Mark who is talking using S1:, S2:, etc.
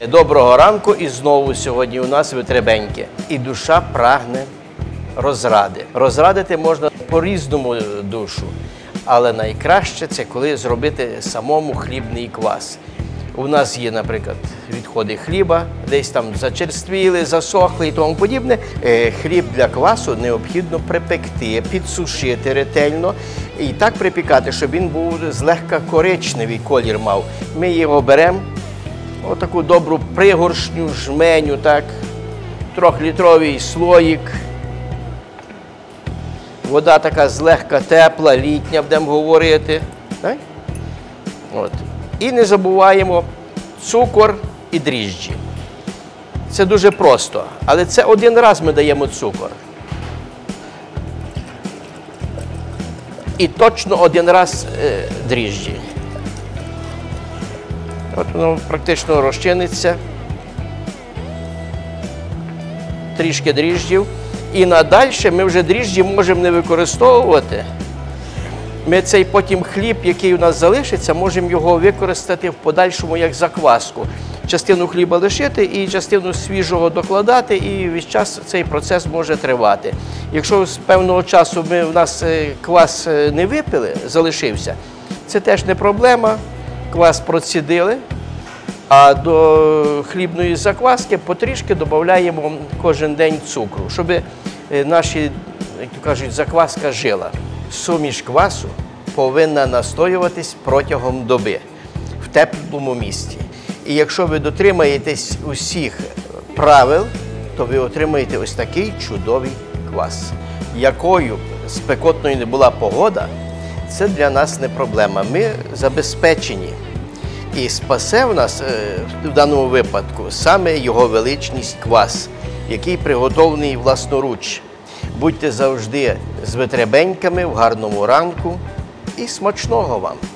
S1: Доброго ранку, і знову сьогодні у нас витребеньки. І душа прагне розради. Розрадити можна по-різному душу, але найкраще це коли зробити самому хлібний квас. У нас є, наприклад, відходи хліба, десь там зачерствіли, засохли і тому подібне. Хліб для квасу необхідно припекти, підсушити ретельно і так припікати, щоб він був злегка коричневий колір мав. Ми його беремо, отаку добру пригоршню, жменю, так, 3-літровий слоїк. Вода така злегка тепла, літня, будемо говорити. Так? От. І не забуваємо цукор і дріжджі. Це дуже просто, але це один раз ми даємо цукор. І точно один раз дріжджі. От воно практично розчиниться. Трішки дріжджів. І надальше ми вже дріжджі можемо не використовувати. Ми цей потім хліб, який у нас залишиться, можемо його використати в подальшому як закваску. Частину хліба лишити і частину свіжого докладати, і весь час цей процес може тривати. Якщо з певного часу у нас квас не випили, залишився, це теж не проблема, квас процідили, а до хлібної закваски потрішки додаємо кожен день цукру, щоб наша, як то кажуть, закваска жила. Суміш квасу повинна настоюватись протягом доби в теплому місці. І якщо ви дотримаєтесь усіх правил, то ви отримаєте ось такий чудовий квас. Якою спекотною не була погода, це для нас не проблема. Ми забезпечені. І спасе в нас в даному випадку саме його величність квас, який приготовлений власноруч. Будьте завжди з витребеньками в гарному ранку і смачного вам!